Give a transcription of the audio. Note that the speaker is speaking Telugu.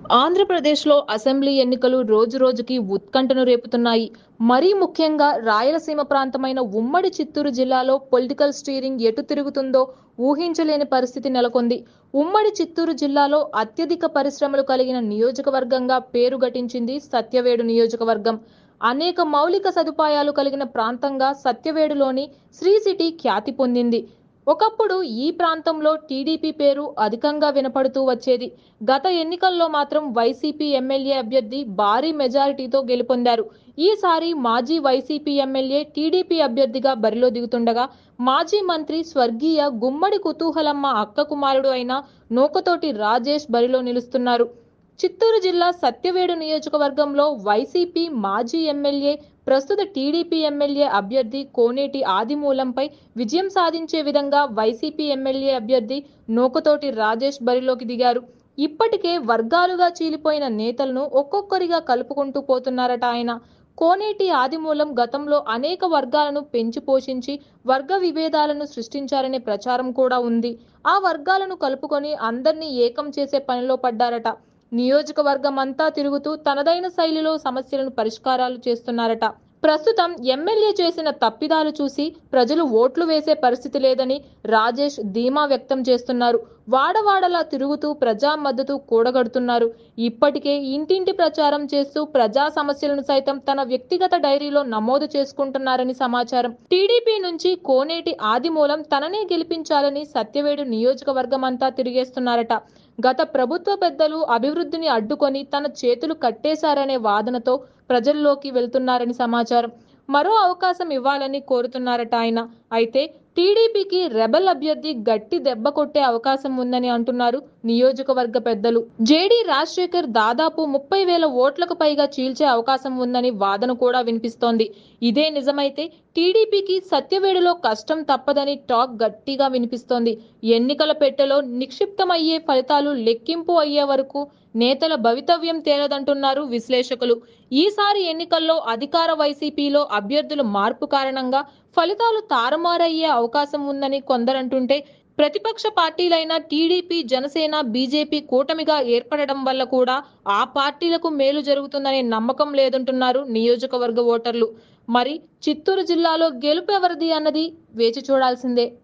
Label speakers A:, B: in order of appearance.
A: ఆంధ్రప్రదేశ్లో అసెంబ్లీ ఎన్నికలు రోజురోజుకి ఉత్కంఠను రేపుతున్నాయి. మరీ ముఖ్యంగా రాయలసీమ ప్రాంతమైన ఉమ్మడి చిత్తూరు జిల్లాలో పొలిటికల్ స్టీరింగ్ ఎటు తిరుగుతుందో ఊహించలేని పరిస్థితి నెలకొంది. ఉమ్మడి చిత్తూరు జిల్లాలో అత్యధిక పరిశ్రమలు కలిగిన నియోజకవర్గంగా పేరు గటించింది సత్యవేడు నియోజకవర్గం. అనేక మౌలిక సదుపాయాలు కలిగిన ప్రాంతంగా సత్యవేడులోని శ్రీ సిటీ ఖ్యాతి పొందింది. ఒకప్పుడు ఈ ప్రాంతంలో టీడీపీ పేరు అధికంగా వినపడుతూ వచ్చేది. గత ఎన్నికల్లో మాత్రం వైసీపీ ఎమ్మెల్యే అభ్యర్థి భారీ మెజారిటీతో గెలుపొందారు. ఈసారి మాజీ వైసీపీ ఎమ్మెల్యే టీడీపీ అభ్యర్థిగా బరిలో దిగుతుండగా మాజీ మంత్రి స్వర్గీయ గుమ్మడి కుతూహలమ్మ అక్క కుమారుడు అయిన నూకతోటి రాజేష్ బరిలో నిలుస్తున్నారు. చిత్తూరు జిల్లా సత్యవేడు నియోజకవర్గంలో వైసీపీ మాజీ ఎమ్మెల్యే ప్రస్తుత టీడీపీ ఎమ్మెల్యే అభ్యర్థి కోనేటి ఆదిమూలంపై విజయం సాధించే విధంగా వైసీపీ ఎమ్మెల్యే అభ్యర్థి నూకతోటి రాజేష్ బరిలోకి దిగారు. ఇప్పటికే వర్గాలుగా చీలిపోయిన నేతలను ఒక్కొక్కరిగా కలుపుకుంటూ పోతున్నారట ఆయన. కోనేటి ఆదిమూలం గతంలో అనేక వర్గాలను పెంచి పోషించి వర్గ విభేదాలను సృష్టించారనే ప్రచారం కూడా ఉంది. ఆ వర్గాలను కలుపుకొని అందరినీ ఏకం చేసే పనిలో పడ్డారట. నియోజకవర్గం అంతా తిరుగుతూ తనదైన శైలిలో సమస్యలను పరిష్కారాలు చేస్తున్నారట. ప్రస్తుతం ఎమ్మెల్యే చేసిన తప్పిదాలు చూసి ప్రజలు ఓట్లు వేసే పరిస్థితి లేదని రాజేష్ ధీమా వ్యక్తం చేస్తున్నారు. వాడవాడలా తిరుగుతూ ప్రజా మద్దతు కూడగడుతున్నారు. ఇప్పటికే ఇంటింటి ప్రచారం చేస్తూ ప్రజా సమస్యలను సైతం తన వ్యక్తిగత డైరీలో నమోదు చేసుకుంటున్నారని సమాచారం. టీడీపీ నుంచి కోనేటి ఆదిమూలం తననే గెలిపించాలని సత్యవేడు నియోజకవర్గం అంతా తిరిగేస్తున్నారట. గత ప్రభుత్వ పెద్దలు అభివృద్ధిని అడ్డుకొని తన చేతులు కట్టేశారనే వాదనతో ప్రజల్లోకి వెళ్తున్నారని సమాచారం. మరో అవకాశం ఇవ్వాలని కోరుతున్నారట ఆయన. అయితే టీడీపీకి రెబల్ అభ్యర్థి గట్టి దెబ్బ కొట్టే అవకాశం ఉందని అంటున్నారు నియోజకవర్గ పెద్దలు. జేడీ రాజశేఖర్ దాదాపు 30,000 ఓట్లకు పైగా చీల్చే అవకాశం ఉందని వాదన కూడా వినిపిస్తోంది. ఇదే నిజమైతే టీడీపీకి సత్యవేడులో కష్టం తప్పదని టాక్ గట్టిగా వినిపిస్తోంది. ఎన్నికల పెట్టెలో నిక్షిప్తమయ్యే ఫలితాలు లెక్కింపు అయ్యే వరకు నేతల భవితవ్యం తేలదంటున్నారు విశ్లేషకులు. ఈసారి ఎన్నికల్లో అధికార వైసీపీలో అభ్యర్థుల మార్పు కారణంగా ఫలితాలు తారుమారయ్యే అవకాశం ఉందని కొందరంటుంటే, ప్రతిపక్ష పార్టీలైన టీడీపీ, జనసేన, బీజేపీ కూటమిగా ఏర్పడడం వల్ల కూడా ఆ పార్టీలకు మేలు జరుగుతుందనే నమ్మకం లేదంటున్నారు నియోజకవర్గ ఓటర్లు. మరి చిత్తూరు జిల్లాలో గెలుపు ఎవరిది అన్నది వేచి చూడాల్సిందే.